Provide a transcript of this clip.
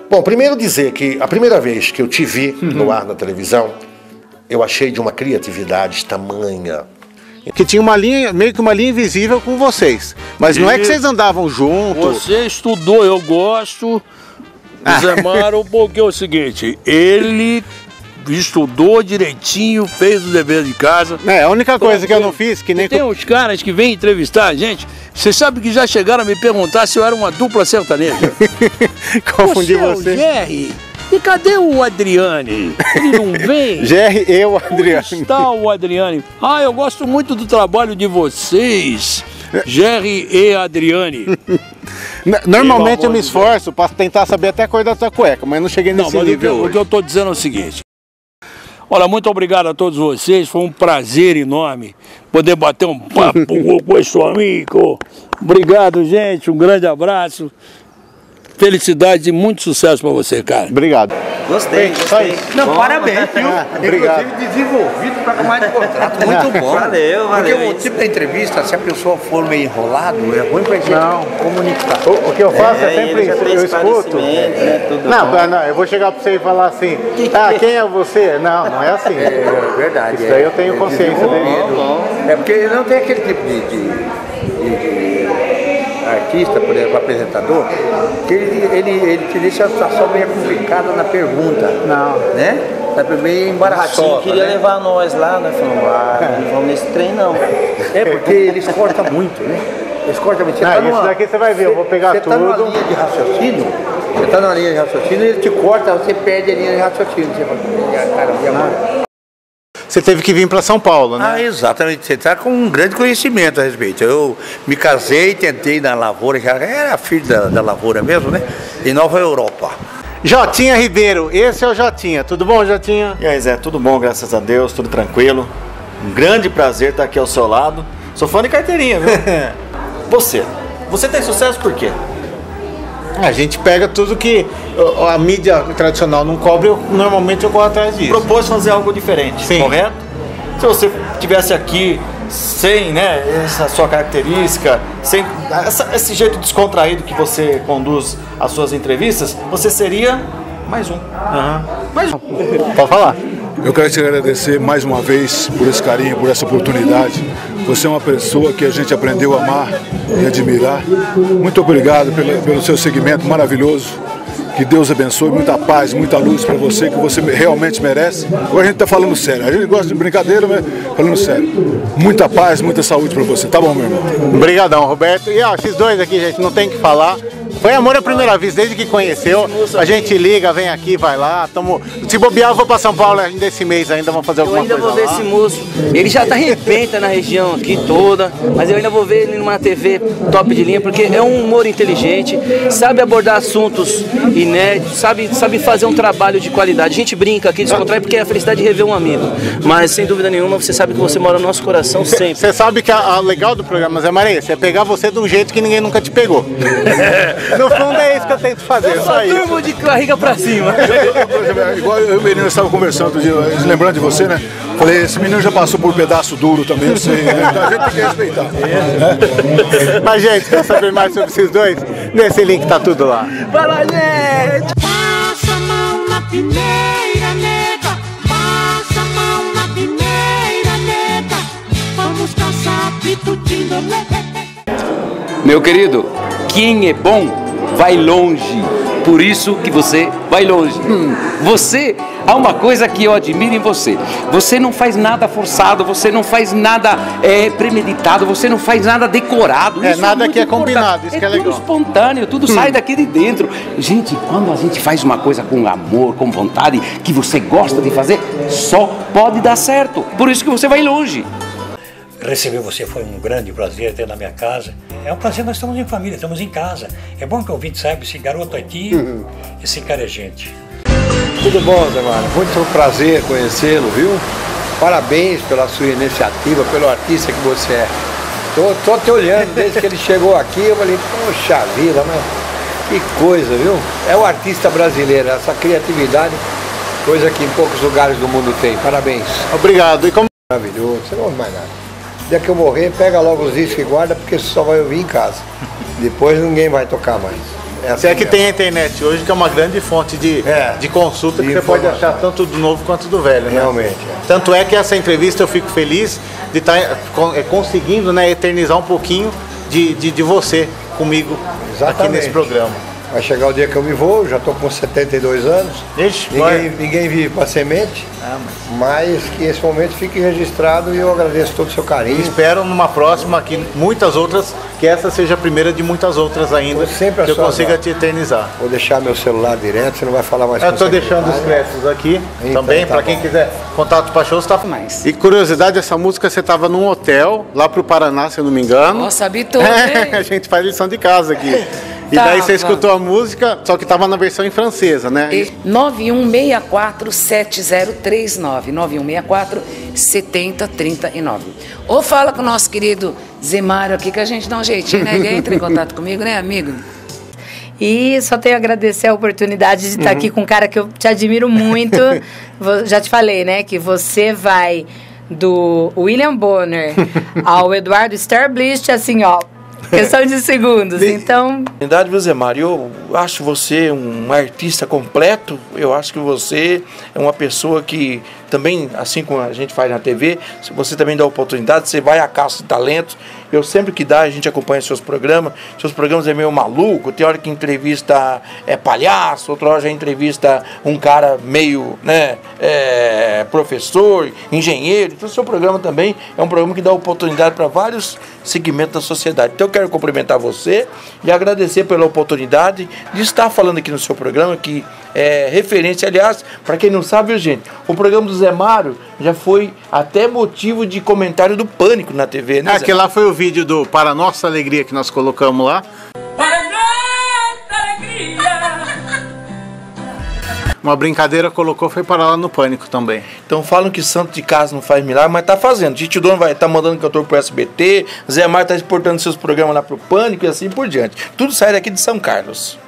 Bom, primeiro dizer que a primeira vez que eu te vi no ar na televisão, eu achei de uma criatividade tamanha. Que tinha uma linha, meio que uma linha invisível com vocês. Mas não é que vocês andavam juntos. Você estudou, eu gosto. O Zé Mário, porque é o seguinte, ele estudou direitinho, fez o dever de casa. É, a única coisa que eu não fiz, que nem... Tem uns caras que vêm entrevistar a gente, você sabe que já chegaram a me perguntar se eu era uma dupla sertaneja. Confundi você. É o Jerry. E cadê o Adriane? Ele não vem? Jerry e o Adriane. Onde está o Adriane? Ah, eu gosto muito do trabalho de vocês, Jerry e Adriane. Normalmente eu me esforço para tentar saber até a cor da tua cueca, mas não cheguei nesse nível hoje. O que eu estou dizendo é o seguinte. Olha, muito obrigado a todos vocês, foi um prazer enorme poder bater um papo com esse amigo. Obrigado, gente, um grande abraço. Felicidades e muito sucesso pra você, cara. Obrigado. Gostei. Não, bom, parabéns, viu? Obrigado. Inclusive desenvolvido para mais de contrato. Muito bom. Valeu. Porque o tipo da entrevista, se a pessoa for meio enrolado, é ruim pra gente comunicar. O que eu faço é sempre isso, eu escuto. Né, tudo Não, eu vou chegar pra você e falar assim, quem é você? Não é assim. É verdade. Isso daí eu tenho consciência dele. É porque não tem aquele tipo de artista, por exemplo, apresentador, que ele te deixa a situação meio complicada na pergunta. Não. Né? Tá meio embaraçosa. Ratinho queria levar nós lá, nós falamos, não vamos nesse trem não. É porque eles cortam muito, né? Eles cortam muito. Isso daqui você vai ver, eu vou pegar tudo. Você tá numa linha de raciocínio, e ele te corta, você perde a linha de raciocínio. Você fala, caramba, Você teve que vir para São Paulo, né? Ah, exatamente. Você está com um grande conhecimento a respeito. Eu me casei, tentei na lavoura, já era filho da lavoura mesmo, né? Em Nova Europa. Jotinha Ribeiro, esse é o Jotinha. Tudo bom, Jotinha? E aí, Zé, tudo bom, graças a Deus, tudo tranquilo. Um grande prazer estar aqui ao seu lado. Sou fã de carteirinha, viu? Você tem sucesso por quê? A gente pega tudo que a mídia tradicional não cobre, normalmente eu corro atrás disso. Propôs fazer algo diferente, Sim. Correto? Se você tivesse aqui sem, né, essa sua característica, sem esse jeito descontraído que você conduz as suas entrevistas, você seria mais um. Mais um. Pode falar. Eu quero te agradecer mais uma vez por esse carinho, por essa oportunidade. Você é uma pessoa que a gente aprendeu a amar e admirar. Muito obrigado pelo seu segmento maravilhoso. Que Deus abençoe, muita paz, muita luz para você, que você realmente merece. Agora a gente está falando sério. A gente gosta de brincadeira, mas falando sério. Muita paz, muita saúde para você. Tá bom, meu irmão? Obrigadão, Roberto. E ó, esses dois aqui, gente, não tem o que falar. Foi amor à primeira vez, desde que conheceu. A gente liga, vem aqui, vai lá. Se bobear, eu vou pra São Paulo ainda esse mês, ainda vamos fazer alguma coisa. Eu ainda vou ver esse moço. Ele já tá arrebenta na região aqui toda, mas eu ainda vou ver ele numa TV top de linha, porque é um humor inteligente, sabe abordar assuntos inéditos, sabe fazer um trabalho de qualidade. A gente brinca aqui, descontrai, porque é a felicidade de rever um amigo. Mas, sem dúvida nenhuma, você sabe que você mora no nosso coração sempre. Você sabe que a legal do programa, Zé Maria, é pegar você de um jeito que ninguém nunca te pegou. No fundo é isso que eu tento fazer, eu só durmo de barriga pra cima. Igual eu e o menino estava conversando outro dia, lembrando de você, né? Falei, esse menino já passou por pedaço duro também, eu sei, né? Então a gente tem que respeitar. Né? Mas, gente, quer saber mais sobre esses dois? Nesse link tá tudo lá. Vai lá, gente! Passa a mão na peneira, nega. Passa a mão na peneira, nega. Vamos caçar pitutinho, Meu querido, quem é bom vai longe. Por isso que você vai longe. Você, há uma coisa que eu admiro em você. Você não faz nada forçado, você não faz nada premeditado, você não faz nada decorado. Isso nada que é combinado, isso que é legal. Tudo espontâneo, tudo sai daqui de dentro. Gente, quando a gente faz uma coisa com amor, com vontade, que você gosta de fazer, só pode dar certo. Por isso que você vai longe. Receber você foi um grande prazer ter na minha casa. É um prazer, nós estamos em família, estamos em casa. É bom que o ouvinte saiba, esse garoto aqui, esse cara é gente. Tudo bom, Zé Mário? Muito prazer conhecê-lo, viu? Parabéns pela sua iniciativa, pelo artista que você é. Tô te olhando desde que ele chegou aqui, eu falei, poxa vida, mas que coisa, viu? É o artista brasileiro, essa criatividade, coisa que em poucos lugares do mundo tem. Parabéns. Obrigado. E como... Maravilhoso, você não ouve mais nada. No dia que eu morrer, pega logo os discos e guarda, porque você só vai ouvir em casa. Depois ninguém vai tocar mais. Se é que tem a internet hoje, que é uma grande fonte de consulta, que você pode achar tanto do novo quanto do velho, né? Realmente. Tanto é que essa entrevista eu fico feliz de estar conseguindo, né, eternizar um pouquinho de você comigo aqui nesse programa. Vai chegar o dia que eu me vou, já estou com 72 anos. Ixi, ninguém vive para semente, mas que esse momento fique registrado e eu agradeço todo o seu carinho. Espero numa próxima aqui, muitas outras, que essa seja a primeira de muitas outras ainda, sempre que eu consiga te eternizar. Vou deixar meu celular direto, você não vai falar mais com eu estou deixando os créditos aqui também, para quem quiser contato para shows, tá mais. E curiosidade, essa música você estava num hotel, lá pro Paraná, se eu não me engano. Nossa, habitou, hein? A gente faz lição de casa aqui. E daí você escutou a música, só que estava na versão em francesa, né? 9164-7039. 9164-7039. Ou fala com o nosso querido Zé Mário aqui, que a gente dá um jeitinho, né? Ele entra em contato comigo, né, amigo? E só tenho a agradecer a oportunidade de estar aqui com um cara que eu te admiro muito. Já te falei, né? Que você vai do William Bonner ao Eduardo Sterblich, assim, ó. Questão de segundos, então... Na verdade, Zé Mário, eu acho você um artista completo. Eu acho que você é uma pessoa que também, assim como a gente faz na TV, você também dá oportunidade, você vai à caça de talentos. Eu sempre que dá, a gente acompanha seus programas. Seus programas é meio maluco, tem hora que entrevista palhaço, outra hora já entrevista um cara meio, né, professor, engenheiro. Então, seu programa também é um programa que dá oportunidade para vários segmentos da sociedade. Então, eu quero cumprimentar você e agradecer pela oportunidade de estar falando aqui no seu programa, que é referência. Aliás, para quem não sabe, viu, gente, o programa do Zé Mário já foi até motivo de comentário do Pânico na TV, né, Zé? Aquele lá foi o vídeo do Para Nossa Alegria que nós colocamos lá. Para nossa alegria. Uma brincadeira colocou, foi para lá no Pânico também. Então falam que santo de casa não faz milagre, mas tá fazendo. Tite Dono vai estar mandando cantor pro SBT, Zé Mário tá exportando seus programas lá pro Pânico e assim por diante. Tudo sai daqui de São Carlos.